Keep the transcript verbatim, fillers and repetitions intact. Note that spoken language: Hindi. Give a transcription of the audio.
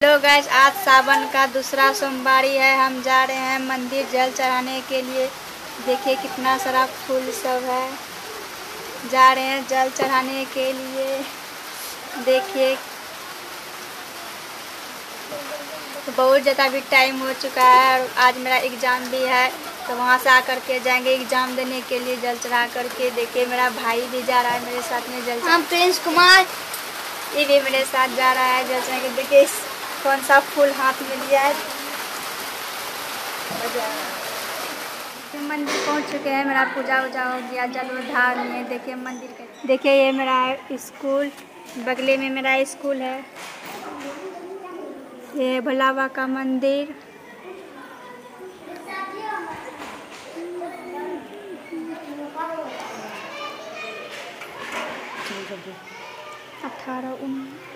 हेलो गाइस, आज सावन का दूसरा सोमवारी है। हम जा रहे हैं मंदिर जल चढ़ाने के लिए। देखिए कितना सारा फूल सब है। जा रहे हैं जल चढ़ाने के लिए। देखिए तो बहुत ज़्यादा भी टाइम हो चुका है और आज मेरा एग्ज़ाम भी है, तो वहाँ से आकर के जाएंगे एग्ज़ाम देने के लिए जल चढ़ा करके। देखिए मेरा भाई भी जा रहा है मेरे साथ में जल चढ़ा। प्रिंस कुमार ये भी मेरे साथ जा रहा है जल चढ़ा के। देखिए कौन सा फूल हाथ में लिया है। मंदिर पहुंच चुके हैं, मेरा पूजा वूजा हो गया, जल ढार लिए। देखिए मंदिर के, देखिए ये मेरा स्कूल, बगले में मेरा स्कूल है। ये भोला बाबा का मंदिर। अठारह उन्नीस